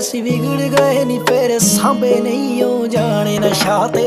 असी बिगड़ गए नी फिर सांभे नहीं हो जाने नशा ते